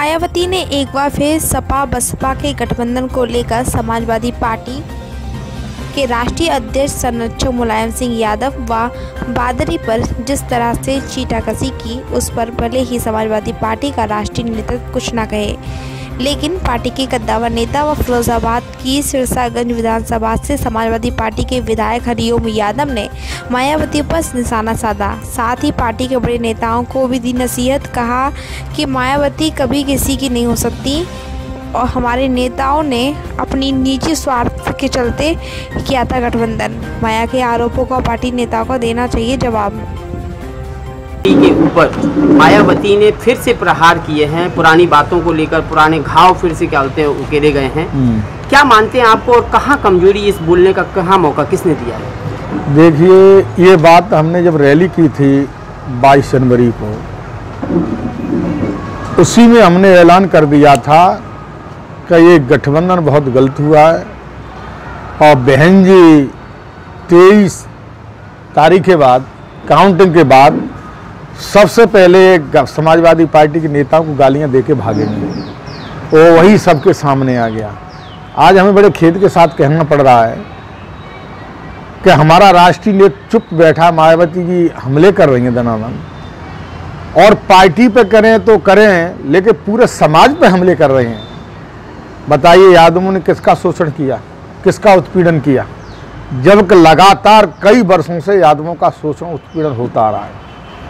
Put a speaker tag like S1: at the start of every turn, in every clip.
S1: मायावती ने एक बार फिर सपा बसपा के गठबंधन को लेकर समाजवादी पार्टी के राष्ट्रीय अध्यक्ष संरक्षक मुलायम सिंह यादव व बादरी पर जिस तरह से चीटाकशी की, उस पर भले ही समाजवादी पार्टी का राष्ट्रीय नेतृत्व कुछ न कहे, लेकिन पार्टी के कद्दावर नेता व फिरोजाबाद की सिरसागंज विधानसभा से समाजवादी पार्टी के विधायक हरिओम यादव ने मायावती पर निशाना साधा। साथ ही पार्टी के बड़े नेताओं को भी दी नसीहत, कहा कि मायावती कभी किसी की नहीं हो सकती और हमारे नेताओं ने अपनी निजी स्वार्थ के चलते किया था गठबंधन। माया के आरोपों का पार्टी नेताओं को देना चाहिए जवाब।
S2: के ऊपर मायावती ने फिर से प्रहार किए हैं, पुरानी बातों को लेकर पुराने घाव फिर से क्या बोलते हैं उकेरे गए हैं। क्या मानते हैं आपको, और कहाँ कमजोरी इस बोलने का, कहाँ मौका किसने दिया है?
S3: देखिए, ये बात हमने जब रैली की थी 22 जनवरी को, उसी में हमने ऐलान कर दिया था कि ये गठबंधन बहुत गलत हुआ है और बहन जी 23 तारीख के बाद, काउंटिंग के बाद सबसे पहले समाजवादी पार्टी के नेताओं को गालियां देके भागेंगे, वो वही सबके सामने आ गया। आज हमें बड़े खेद के साथ कहना पड़ रहा है कि हमारा राष्ट्रीय नेतृत्व चुप बैठा, मायावती जी हमले कर रही हैं दनादन, और पार्टी पे करें तो करें लेकिन पूरे समाज पे हमले कर रहे हैं। बताइए, यादवों ने किसका शोषण किया, किसका उत्पीड़न किया, जबकि लगातार कई वर्षों से यादवों का शोषण उत्पीड़न होता आ रहा है।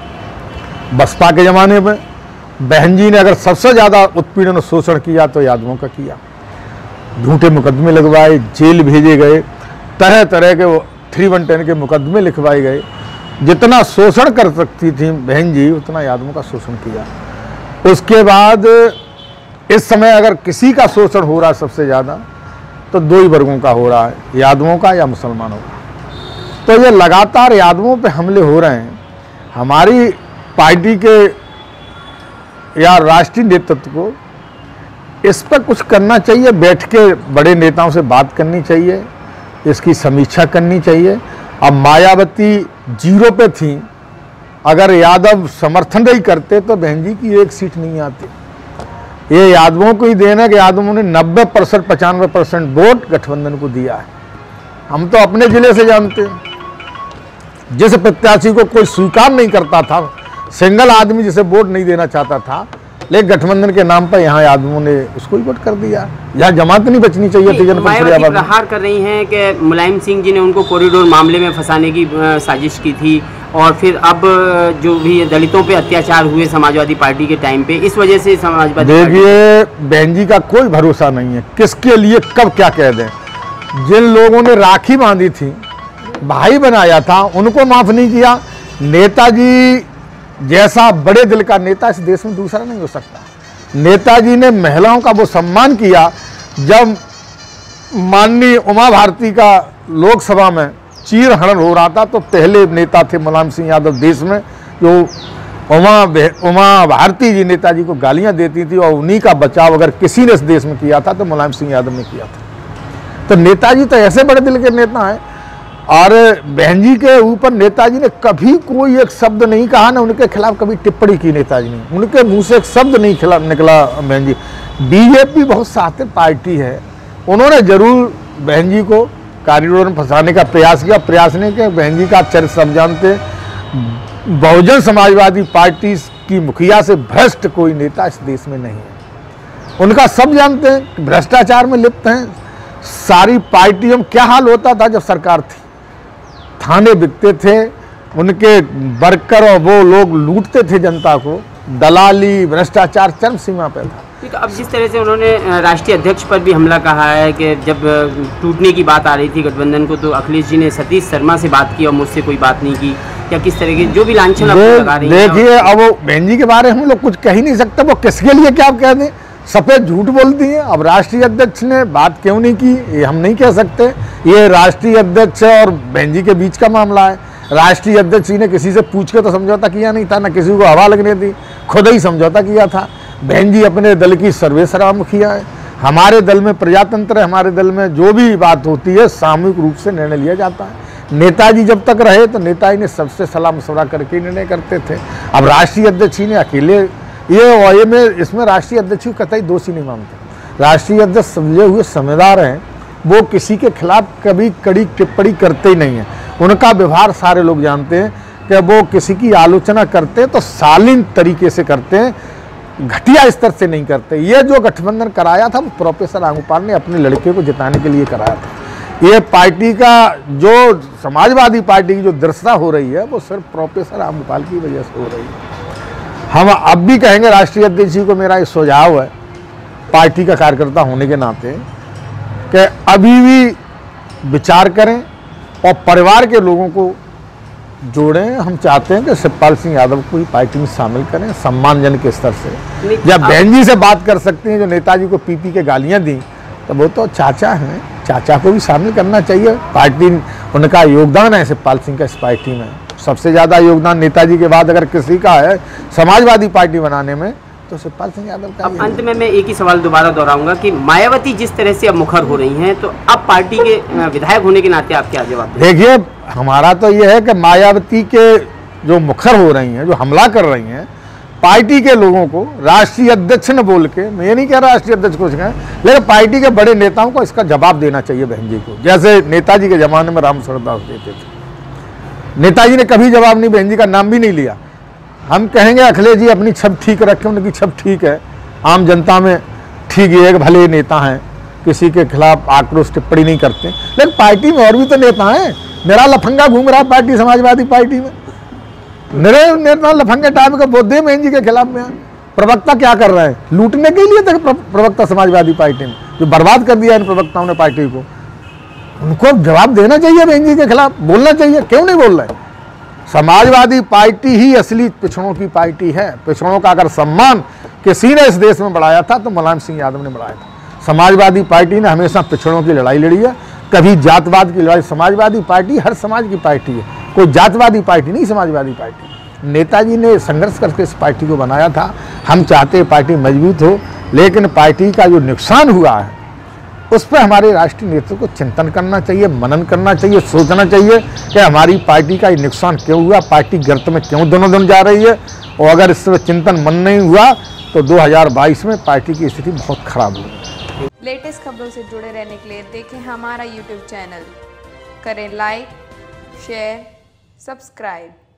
S3: बसपा के ज़माने में बहन जी ने अगर सबसे ज़्यादा उत्पीड़न और शोषण किया तो यादवों का किया। झूठे मुकदमे लगवाए, जेल भेजे गए, तरह तरह के 310 के मुकदमे लिखवाए गए। जितना शोषण कर सकती थी बहन जी, उतना यादवों का शोषण किया। उसके बाद इस समय अगर किसी का शोषण हो रहा है सबसे ज़्यादा, तो दो ही वर्गों का हो रहा है, यादवों का या मुसलमानों का। तो ये लगातार यादवों पे हमले हो रहे हैं। हमारी पार्टी के या राष्ट्रीय नेतृत्व को इस पर कुछ करना चाहिए, बैठ के बड़े नेताओं से बात करनी चाहिए, इसकी समीक्षा करनी चाहिए। अब मायावती 0 पे थी, अगर यादव समर्थन नहीं करते तो बहन जी की 1 सीट नहीं आती। ये यादवों को ही देना कि यादवों ने 90% 95% वोट गठबंधन को दिया है। हम तो अपने जिले से जानते हैं, जिस प्रत्याशी को कोई स्वीकार नहीं करता था, सिंगल आदमी जिसे वोट नहीं देना चाहता था, लेकिन गठबंधन के नाम पर यहाँ यादवों ने उसको ही वोट कर दिया। यहाँ जमात नहीं बचनी चाहिए थी।
S2: मायावती प्रहार कर रही हैं कि मुलायम सिंह जी ने उनको कॉरिडोर मामले में फंसाने की साजिश की थी, और फिर अब जो भी दलितों पे अत्याचार हुए समाजवादी पार्टी के टाइम पे, इस वजह से समाजवादी
S3: देखिए, बहन जी का कोई भरोसा नहीं है, किसके लिए कब क्या कह दें। जिन लोगों ने राखी बांधी थी, भाई बनाया था, उनको माफ नहीं किया। नेताजी जैसा बड़े दिल का नेता इस देश में दूसरा नहीं हो सकता। नेताजी ने महिलाओं का वो सम्मान किया। जब माननीय उमा भारती का लोकसभा में चीरहरण हो रहा था, तो पहले नेता थे मुलायम सिंह यादव देश में, जो उमा भारती जी नेताजी को गालियां देती थी, और उन्हीं का बचाव अगर किसी ने इस देश में किया था तो मुलायम सिंह यादव ने किया था। तो नेताजी तो ऐसे बड़े दिल के नेता हैं। और बहन जी के ऊपर नेताजी ने कभी कोई एक शब्द नहीं कहा, ना उनके खिलाफ कभी टिप्पणी की नेताजी ने, उनके मुंह से एक शब्द नहीं खिलाफ निकला। बहन जी बीजेपी बहुत शातिर पार्टी है, उन्होंने जरूर बहन जी को कॉरिडोर में फंसाने का प्रयास किया। प्रयास नहीं किया, बहन जी का चरित्र सब जानते। बहुजन समाजवादी पार्टी की मुखिया से भ्रष्ट कोई नेता इस देश में नहीं है, उनका सब जानते हैं। भ्रष्टाचार में लिप्त हैं सारी पार्टियों में। क्या हाल होता था जब सरकार थी, थाने बिकते थे, उनके वर्कर और वो लोग लूटते थे जनता को, दलाली भ्रष्टाचार चरम सीमा पर था।
S2: तो अब जिस तरह से उन्होंने राष्ट्रीय अध्यक्ष पर भी हमला कहा है कि जब टूटने की बात आ रही थी गठबंधन को, तो अखिलेश जी ने सतीश शर्मा से बात की और मुझसे कोई बात नहीं की, या किस तरह की जो भी लांछन लगा रही है।
S3: देखिए, अब वो बहन जी के बारे में हम लोग कुछ कह ही नहीं सकते, वो किसके लिए क्या कह दें, सफेद झूठ बोलती हैं। अब राष्ट्रीय अध्यक्ष ने बात क्यों नहीं की, ये हम नहीं कह सकते। ये राष्ट्रीय अध्यक्ष और बहन जी के बीच का मामला है। राष्ट्रीय अध्यक्ष जी ने किसी से पूछ के तो समझौता किया नहीं था, ना किसी को हवा लगने दी, खुद ही समझौता किया था। बहन जी अपने दल की सर्वेसर्वा मुखिया है। हमारे दल में प्रजातंत्र है, हमारे दल में जो भी बात होती है सामूहिक रूप से निर्णय लिया जाता है। नेताजी जब तक रहे तो नेताजी ने सबसे सलाह मशवरा करके निर्णय करते थे। अब राष्ट्रीय अध्यक्ष जी ने अकेले ये में इसमें राष्ट्रीय अध्यक्ष को कतई दोषी नहीं मानते। राष्ट्रीय अध्यक्ष समझे हुए समझदार हैं, वो किसी के खिलाफ कभी कड़ी टिप्पणी करते ही नहीं है। उनका व्यवहार सारे लोग जानते हैं कि वो किसी की आलोचना करते तो शालीन तरीके से करते हैं, घटिया स्तर से नहीं करते। ये जो गठबंधन कराया था वो प्रोफेसर रामगोपाल ने अपने लड़के को जिताने के लिए कराया था। ये पार्टी का जो समाजवादी पार्टी की जो दृढ़ता हो रही है वो सिर्फ प्रोफेसर रामगोपाल की वजह से हो रही है। हम अब भी कहेंगे राष्ट्रीय अध्यक्ष जी को मेरा एक सुझाव है पार्टी का कार्यकर्ता होने के नाते कि अभी भी विचार करें और परिवार के लोगों को जोड़ें। हम चाहते हैं कि शिवपाल सिंह यादव को ही पार्टी में शामिल करें सम्मानजनक के स्तर से। जब बहन जी से बात कर सकती हैं जो नेताजी को पी के गालियां दी, तो वो तो चाचा हैं, चाचा को भी शामिल करना चाहिए। पार्टी उनका योगदान है शिवपाल सिंह का इस पार्टी में, सबसे ज़्यादा योगदान नेताजी के बाद अगर किसी का है समाजवादी पार्टी बनाने में तो शिवपाल सिंह यादव का।
S2: अब अंत में मैं एक ही सवाल दोबारा दोहराऊंगा कि मायावती जिस तरह से अब मुखर हो रही हैं, तो अब पार्टी के विधायक होने के नाते आप क्या जवाब दें?
S3: देखिए, हमारा तो ये है कि मायावती के जो मुखर हो रही हैं, जो हमला कर रही हैं, पार्टी के लोगों को राष्ट्रीय अध्यक्ष ने बोल के, मैं ये नहीं कह रहा राष्ट्रीय अध्यक्ष को कहें, लेकिन पार्टी के बड़े नेताओं को इसका जवाब देना चाहिए बहन जी को। जैसे नेताजी के ज़माने में राम शरणदास देते थे, नेताजी ने कभी जवाब नहीं, बहन जी का नाम भी नहीं लिया। हम कहेंगे अखिलेश जी अपनी छब ठीक रखें, उनकी छब ठीक है, आम जनता में ठीक है कि भले नेता हैं, किसी के खिलाफ आक्रोश टिप्पणी नहीं करते, लेकिन पार्टी में और भी तो नेता हैं। मेरा लफंगा घूम रहा पार्टी समाजवादी पार्टी में, मेरे नेता लफंगे टाइप का बोधे बहन जी के खिलाफ में प्रवक्ता क्या कर रहे हैं, लूटने के लिए तक प्रवक्ता समाजवादी पार्टी में, जो बर्बाद कर दिया इन प्रवक्ताओं ने पार्टी को। उनको जवाब देना चाहिए बहन जी के खिलाफ, बोलना चाहिए, क्यों नहीं बोल रहे? समाजवादी पार्टी ही असली पिछड़ों की पार्टी है। पिछड़ों का अगर सम्मान किसी ने इस देश में बढ़ाया था तो मुलायम सिंह यादव ने बढ़ाया था। समाजवादी पार्टी ने हमेशा पिछड़ों की लड़ाई लड़ी है, कभी जातवाद की लड़ाई। समाजवादी पार्टी हर समाज की पार्टी है, कोई जातवादी पार्टी नहीं समाजवादी पार्टी। नेताजी ने संघर्ष करके इस पार्टी को बनाया था। हम चाहते हैं पार्टी मजबूत हो, लेकिन पार्टी का जो नुकसान हुआ है उस पर हमारे राष्ट्रीय नेतृत्व को चिंतन करना चाहिए, मनन करना चाहिए, सोचना चाहिए कि हमारी पार्टी का ये नुकसान क्यों हुआ, पार्टी गर्त में क्यों दोनों दिन जा रही है। और अगर इस पर चिंतन मन नहीं हुआ तो 2022 में पार्टी की स्थिति बहुत खराब होगी।
S4: लेटेस्ट खबरों से जुड़े रहने के लिए देखें हमारा YouTube चैनल, करें लाइक, शेयर, सब्सक्राइब।